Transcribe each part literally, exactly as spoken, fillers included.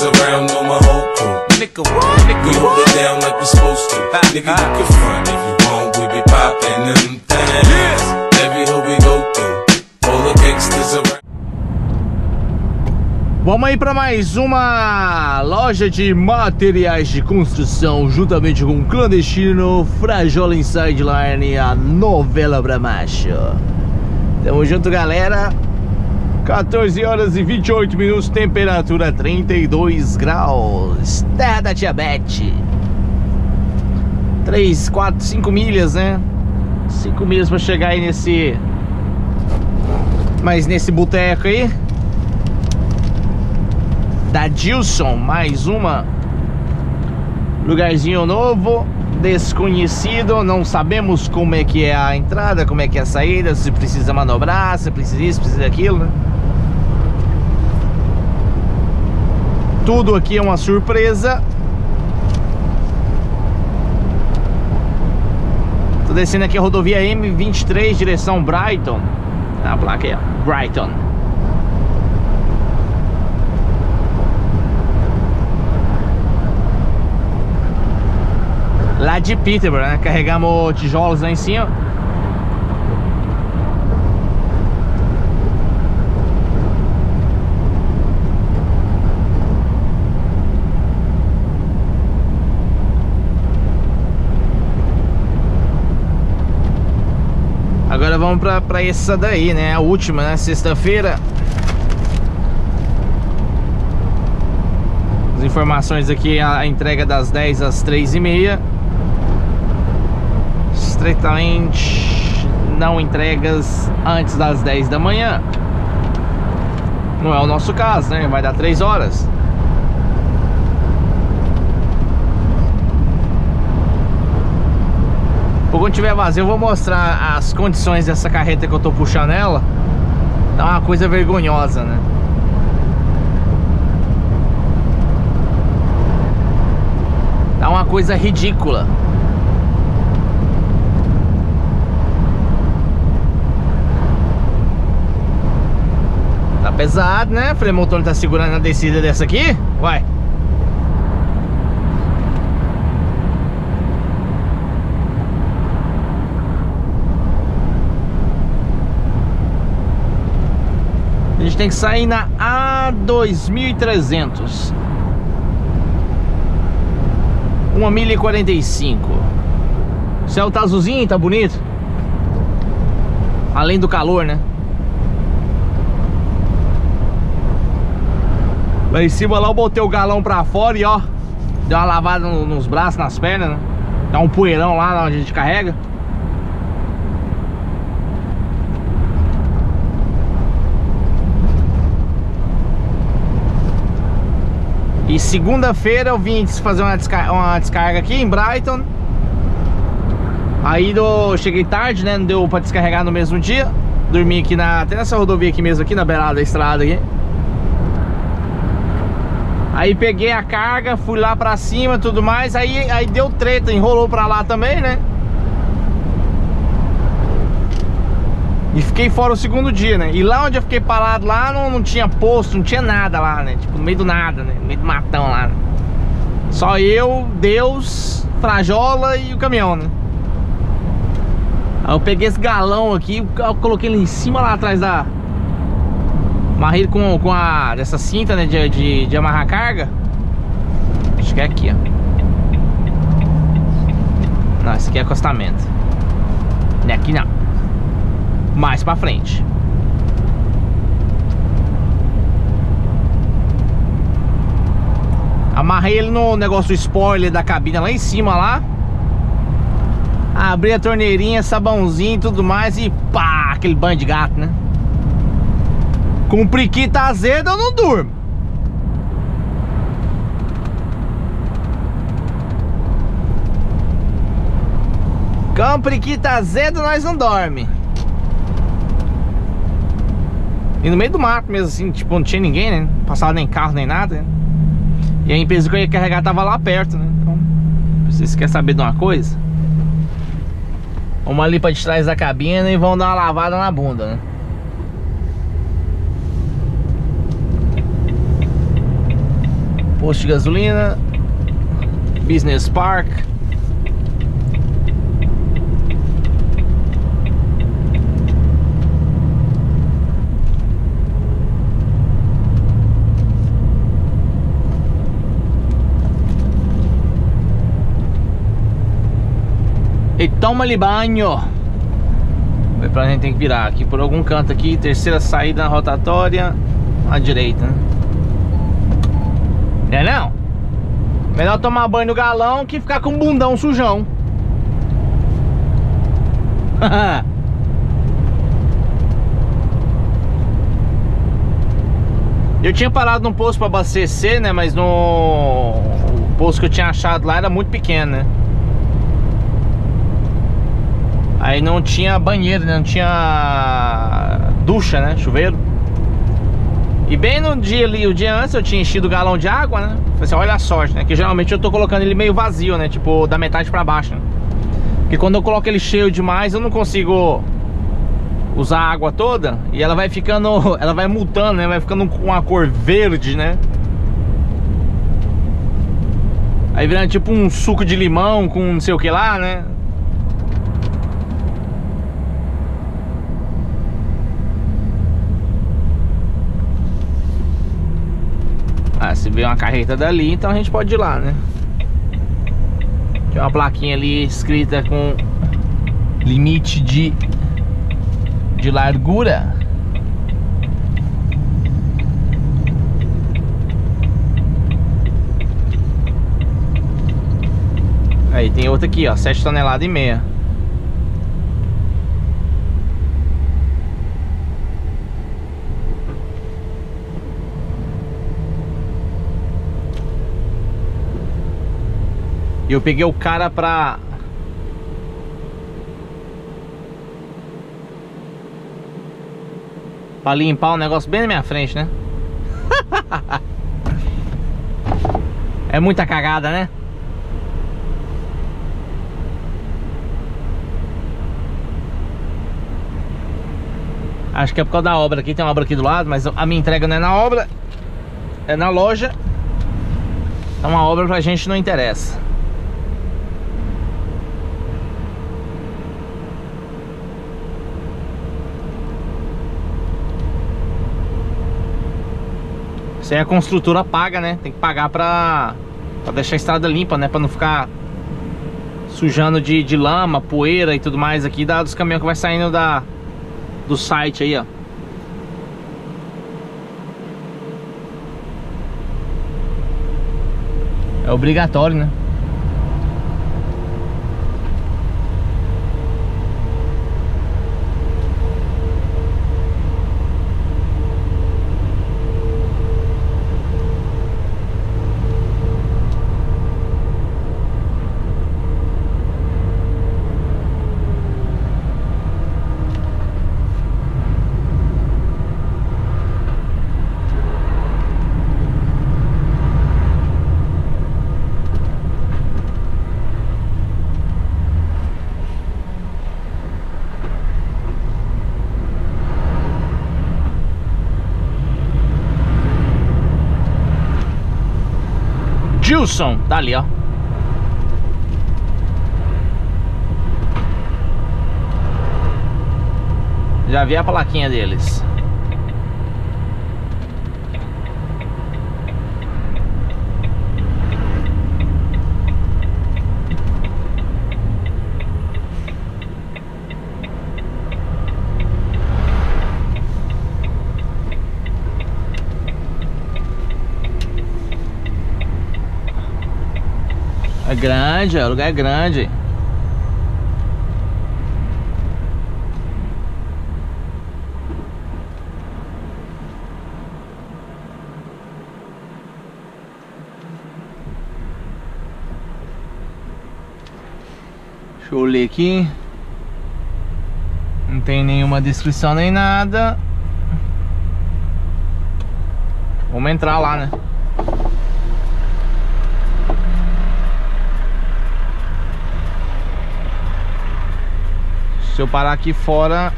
gangsters around, know my whole crew. Nigga, what? Nigga, we hold it down like we supposed to. Nigga, you can front if you want, we be poppin' them things. Every hood we go through, all the gangsters around. Vamos aí para mais uma loja de materiais de construção, juntamente com o Clandestino, Frajola Inside Line, a novela pra macho. Tamo junto, galera. quatorze horas e vinte e oito minutos, temperatura trinta e dois graus. Terra da Tia Beth. três, quatro, cinco milhas, né? cinco milhas pra chegar aí nesse... Mas nesse boteco aí da Dilson, mais uma. Lugarzinho novo, desconhecido, não sabemos como é que é a entrada, como é que é a saída, se precisa manobrar, se precisa isso, precisa daquilo, né? Tudo aqui é uma surpresa. Tô descendo aqui a rodovia M vinte e três, direção Brighton. A placa aí, ó, Brighton. Lá de Peterborough, né? Carregamos tijolos lá em cima. Agora vamos pra, pra essa daí, né? A última, né? Sexta-feira. As informações aqui, a entrega das dez às três e meia. Estritamente não entregas antes das dez da manhã. Não é o nosso caso, né? Vai dar três horas. Quando tiver vazio eu vou mostrar as condições dessa carreta que eu tô puxando ela. Tá uma coisa vergonhosa, né? Tá uma coisa ridícula. Tá pesado, né? Freio motor não tá segurando a descida dessa aqui? Uai. A gente tem que sair na A dois mil e trezentos. uma milha e quarenta e cinco. O céu tá azulzinho, tá bonito. Além do calor, né? Lá em cima lá eu botei o galão pra fora e ó, deu uma lavada nos braços, nas pernas, né? Dá um poeirão lá onde a gente carrega. E segunda-feira eu vim fazer uma descarga, uma descarga aqui em Brighton. Aí eu cheguei tarde, né? Não deu pra descarregar no mesmo dia. Dormi aqui na, até nessa rodovia aqui mesmo, aqui na beirada da estrada aqui. Aí peguei a carga, fui lá pra cima e tudo mais. Aí, aí deu treta, enrolou pra lá também, né? E fiquei fora o segundo dia, né? E lá onde eu fiquei parado lá não, não tinha posto, não tinha nada lá, né? Tipo, no meio do nada, né? No meio do matão lá, né? Só eu, Deus, Frajola e o caminhão, né? Aí eu peguei esse galão aqui, eu coloquei ele em cima lá atrás da... Amarrei ele com, com a... dessa cinta, né? De, de, de amarrar carga. Acho que é aqui, ó. Não, esse aqui é acostamento. Não é aqui não. Mais pra frente. Amarrei ele no negócio do spoiler da cabine lá em cima lá. Abri a torneirinha, sabãozinho e tudo mais. E pá, aquele banho de gato, né? Com priquita azeda eu não durmo. Com priquita azeda nós não dorme. E no meio do mato mesmo, assim, tipo, não tinha ninguém, né? Não passava nem carro, nem nada, né? E a empresa que eu ia carregar tava lá perto, né? Então, vocês querem saber de uma coisa? Vamos ali pra de trás da cabina e vamos dar uma lavada na bunda, né? Posto de gasolina, Business Park. E toma-lhe banho. Pra gente tem que virar aqui por algum canto aqui. Terceira saída na rotatória à direita, né? É não? Melhor tomar banho no galão que ficar com o bundão sujão. Eu tinha parado num posto pra abastecer, né? Mas no o posto que eu tinha achado lá era muito pequeno, né? Aí não tinha banheiro, né? Não tinha ducha, né? Chuveiro. E bem no dia ali, o dia antes eu tinha enchido o galão de água, né? Falei assim, olha a sorte, né? Que geralmente eu tô colocando ele meio vazio, né? Tipo, da metade pra baixo, né? Porque quando eu coloco ele cheio demais, eu não consigo usar a água toda. E ela vai ficando, ela vai mutando, né? Vai ficando com uma cor verde, né? Aí virando tipo um suco de limão com não sei o que lá, né? Ah, se vê uma carreta dali, então a gente pode ir lá, né? Tem uma plaquinha ali escrita com limite de, de largura. Aí tem outra aqui, ó, sete toneladas e meia. E eu peguei o cara pra... pra limpar o negócio bem na minha frente, né? É muita cagada, né? Acho que é por causa da obra aqui. Tem uma obra aqui do lado, mas a minha entrega não é na obra, é na loja. Então uma obra pra gente não interessa. Isso aí a construtora paga, né? Tem que pagar pra, pra deixar a estrada limpa, né? Pra não ficar sujando de, de lama, poeira e tudo mais aqui da, dos caminhões que vai saindo da, do site aí, ó. É obrigatório, né? Gilson, tá ali, ó. Já vi a plaquinha deles. É grande, o lugar é grande. Deixa eu ler aqui. Não tem nenhuma descrição nem nada. Vamos entrar lá, né? Se eu parar aqui fora,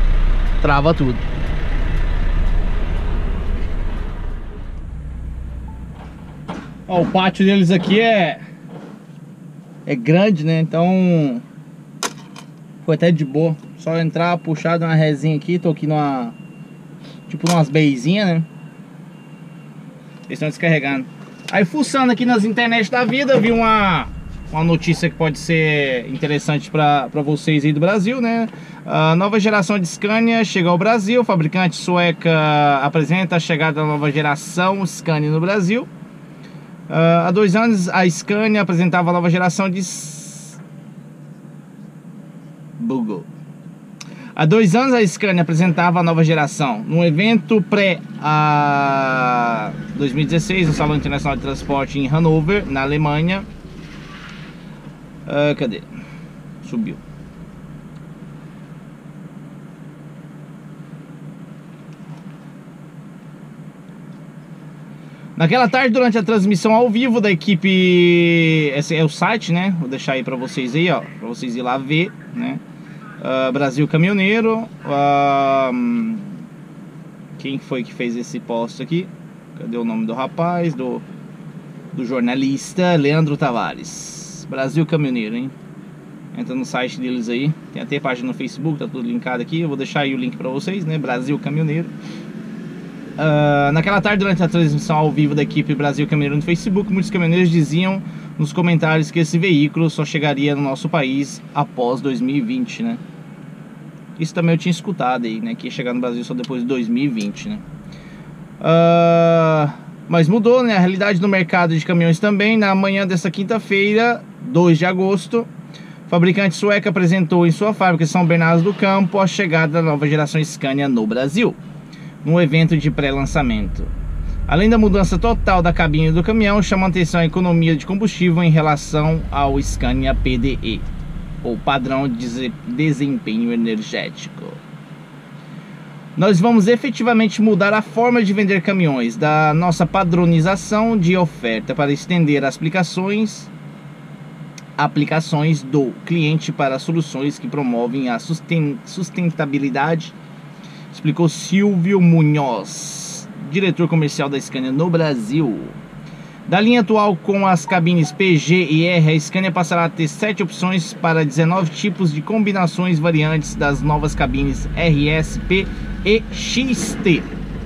trava tudo. Ó, o pátio deles aqui é é grande, né? Então foi até de boa. Só entrar, puxar, dar uma resinha aqui. Tô aqui numa, tipo numas beizinhas, né? Eles estão descarregando. Aí fuçando aqui nas internet da vida, vi uma Uma notícia que pode ser interessante para vocês aí do Brasil, né? A nova geração de Scania chega ao Brasil. O fabricante sueca apresenta a chegada da nova geração Scania no Brasil. Uh, há dois anos a Scania apresentava a nova geração de Google. Há dois anos a Scania apresentava a nova geração num evento pré a dois mil e dezesseis no Salão Internacional de Transporte em Hannover, na Alemanha. Uh, cadê? Subiu. Naquela tarde, durante a transmissão ao vivo da equipe, esse é o site, né? Vou deixar aí pra vocês aí, ó, pra vocês ir lá ver, né? Uh, Brasil Caminhoneiro. Uh, quem foi que fez esse post aqui? Cadê o nome do rapaz? Do, do jornalista Leandro Tavares. Brasil Caminhoneiro, hein? Entra no site deles aí. Tem até página no Facebook, tá tudo linkado aqui. Eu vou deixar aí o link pra vocês, né? Brasil Caminhoneiro. Uh, naquela tarde, durante a transmissão ao vivo da equipe Brasil Caminhoneiro no Facebook, muitos caminhoneiros diziam nos comentários que esse veículo só chegaria no nosso país após dois mil e vinte, né? Isso também eu tinha escutado aí, né? Que ia chegar no Brasil só depois de dois mil e vinte, né? Uh, mas mudou, né? A realidade do mercado de caminhões também. Na manhã dessa quinta-feira, dois de agosto, o fabricante sueco apresentou em sua fábrica em São Bernardo do Campo a chegada da nova geração Scania no Brasil, num evento de pré-lançamento. Além da mudança total da cabine do caminhão, chama a atenção a economia de combustível em relação ao Scania P D E, ou Padrão de Desempenho Energético. Nós vamos efetivamente mudar a forma de vender caminhões, da nossa padronização de oferta para estender as aplicações, aplicações do cliente para soluções que promovem a susten sustentabilidade, explicou Silvio Munhoz, diretor comercial da Scania no Brasil. Da linha atual com as cabines P G e R, a Scania passará a ter sete opções para dezenove tipos de combinações variantes das novas cabines R S, P e X T.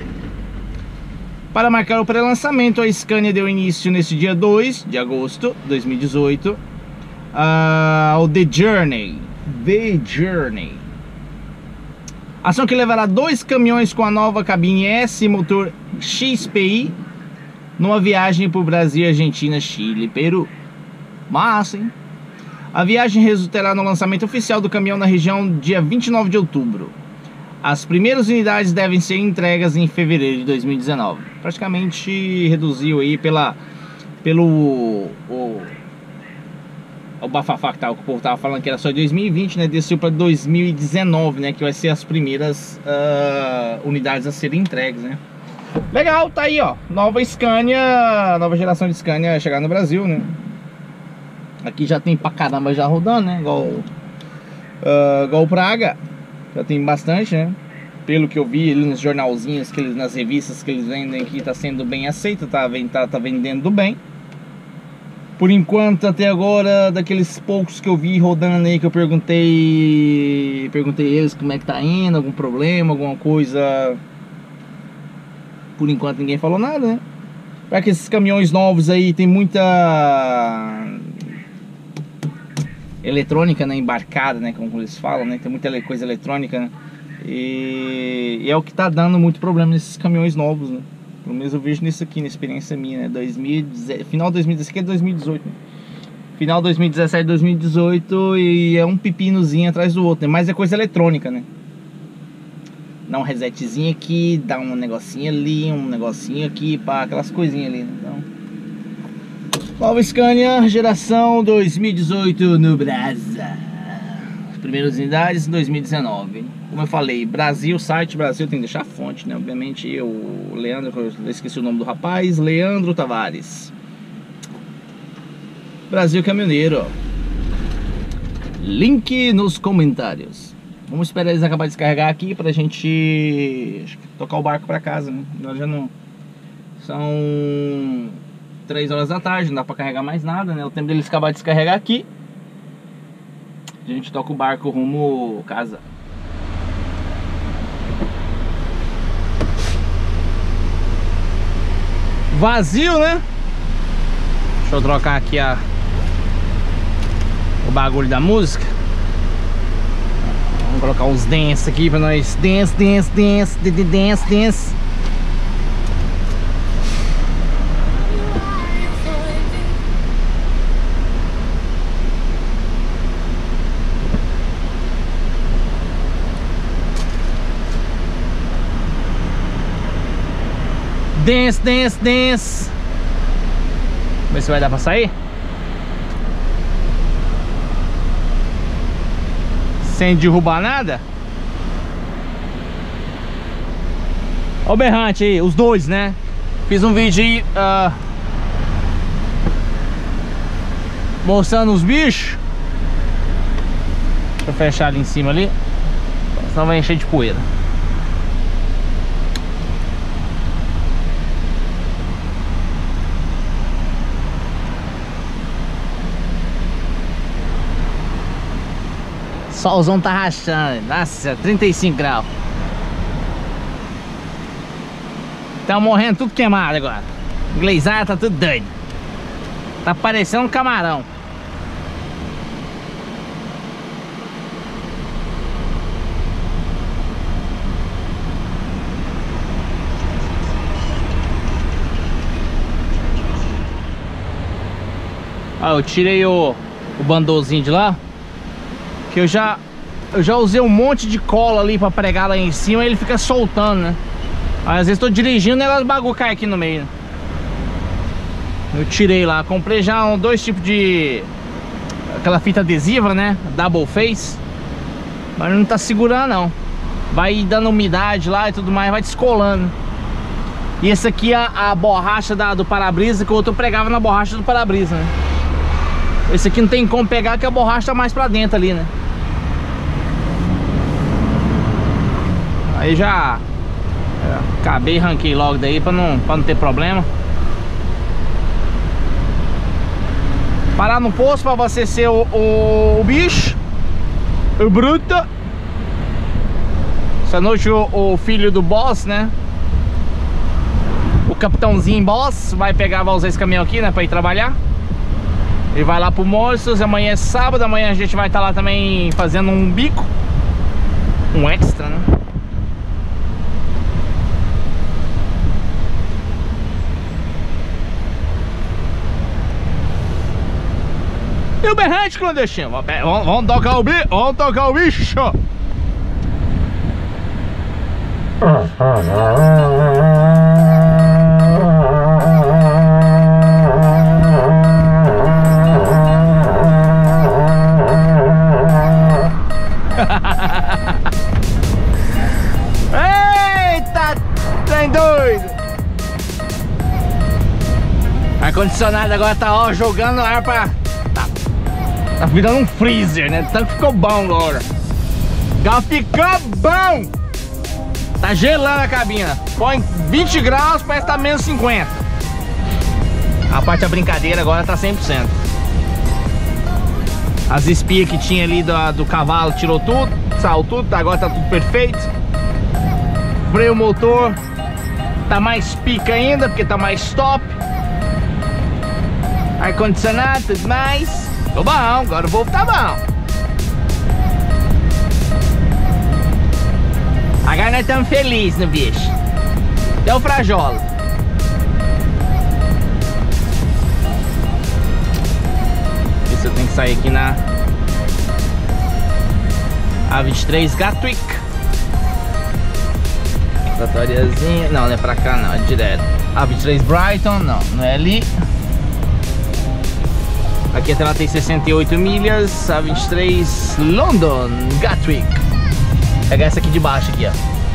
Para marcar o pré-lançamento, a Scania deu início neste dia dois de agosto de dois mil e dezoito ao The Journey. The Journey. Ação que levará dois caminhões com a nova cabine S e motor X P I numa viagem por Brasil, Argentina, Chile e Peru. Massa, hein? A viagem resultará no lançamento oficial do caminhão na região dia vinte e nove de outubro. As primeiras unidades devem ser entregas em fevereiro de dois mil e dezenove. Praticamente reduziu aí pela, pelo o, o bafafá que, tava, que o povo tava falando que era só dois mil e vinte, né? Desceu para dois mil e dezenove, né? Que vai ser as primeiras uh, unidades a serem entregues, né? Legal, tá aí, ó. Nova Scania, nova geração de Scania chegar no Brasil, né? Aqui já tem pra caramba já rodando, né? Igual, uh, igual o Praga. Já tem bastante, né? Pelo que eu vi ali nos jornalzinhos, que eles, nas revistas que eles vendem aqui, tá sendo bem aceito, tá, tá, tá vendendo bem. Por enquanto, até agora, daqueles poucos que eu vi rodando aí, que eu perguntei Perguntei eles como é que tá indo, algum problema, alguma coisa. Por enquanto ninguém falou nada, né? Para que esses caminhões novos aí tem muita eletrônica, né, embarcada, né, como eles falam, né? Tem muita coisa eletrônica, né? E, e é o que tá dando muito problema nesses caminhões novos, né? Pelo menos eu vejo nisso aqui, na experiência minha, né? dois mil e dezessete, final de dois mil e dezessete, aqui é dois mil e dezoito, né? Final de dois mil e dezessete, dois mil e dezoito, e é um pepinozinho atrás do outro, né? Mas é coisa eletrônica, né? Dá um resetzinho aqui, dá um negocinho ali, um negocinho aqui, pá, aquelas coisinhas ali, né? Então, nova Scania, geração dois mil e dezoito no Brasil. As primeiras unidades em dois mil e dezenove. Como eu falei, Brasil, site Brasil, tem que deixar a fonte, né? Obviamente, eu, o Leandro, eu esqueci o nome do rapaz, Leandro Tavares. Brasil Caminhoneiro. Link nos comentários. Vamos esperar eles acabarem de descarregar aqui pra gente tocar o barco pra casa, né? Nós já não... São três horas da tarde, não dá pra carregar mais nada, né? O tempo deles acabar de descarregar aqui. A gente toca o barco rumo casa. Vazio, né? Deixa eu trocar aqui a o bagulho da música. Vamos colocar uns dance aqui pra nós. Dance, dance, dance, dance, dance, dance. Dance, dance, dance. Vamos ver se vai dar pra sair. Sem derrubar nada. Ó o berrante aí, os dois, né? Fiz um vídeo aí uh, mostrando os bichos. Deixa eu fechar ali em cima ali, senão vai encher de poeira. Solzão tá rachando, nossa, trinta e cinco graus. Tá morrendo tudo queimado agora. O glazar tá tudo doido. Tá parecendo um camarão. Ah, eu tirei o, o bandolzinho de lá. Que eu já eu já usei um monte de cola ali pra pregar lá em cima e ele fica soltando, né? Aí, às vezes tô dirigindo e o negócio do bagulho cai aqui no meio, né? Eu tirei lá, comprei já um, dois tipos de aquela fita adesiva, né? Double face. Mas não tá segurando não. Vai dando umidade lá e tudo mais, vai descolando. E esse aqui é a, a borracha da, do para-brisa, que o outro pregava na borracha do para-brisa, né? Esse aqui não tem como pegar, que a borracha tá mais pra dentro ali, né? Aí já é, acabei e ranquei logo daí pra não, pra não ter problema. Parar no posto pra abastecer o, o, o bicho, o bruto. Essa noite o, o filho do boss, né? O capitãozinho boss vai pegar, vai usar esse caminhão aqui, né? Pra ir trabalhar. Ele vai lá pro Morsos, amanhã é sábado, amanhã a gente vai estar lá também fazendo um bico. Um extra, né? E o berrante clandestino? Vamos, vamos tocar o bicho, vamos tocar o bicho. Eita, trem doido. Ar-condicionado agora tá, ó, jogando ar pra... Tá, tá virando um freezer, né? Tanto que ficou bom agora. Já ficou bom. Tá gelando a cabina. Põe vinte graus, parece que tá menos cinquenta. A parte da brincadeira agora tá cem por cento. As espias que tinha ali do, do cavalo tirou tudo, saiu tudo, agora tá tudo perfeito. Freio motor tá mais pica ainda, porque tá mais top. Ar-condicionado, tudo mais. Tô bom, agora o Volvo tá bom. Agora nós estamos felizes no bicho. Até o Frajola. Isso eu tenho que sair aqui na A vinte e três Gatwick. Rotatóriazinha. Não, não é pra cá não, é direto. A vinte e três Brighton, não, não é ali. Aqui até lá tem sessenta e oito milhas. A vinte e três London Gatwick. Vou pegar essa aqui de baixo aqui, ó.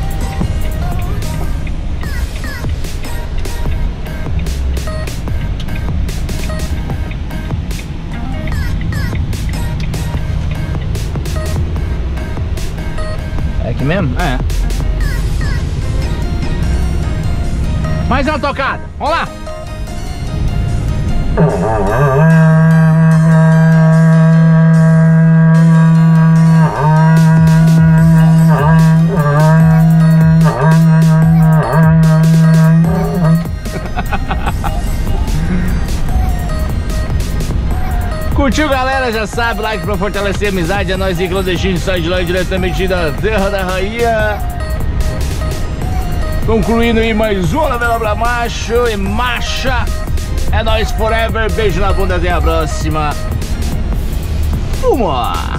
É aqui mesmo? É. Mais uma tocada. Vamos lá. Curtiu, galera? Já sabe, like pra fortalecer a amizade. É nóis aí, clandestino, sai de lá diretamente da Terra da Rainha. Concluindo aí mais uma novela pra macho e marcha. É nóis forever, beijo na bunda, até a próxima. Fuma!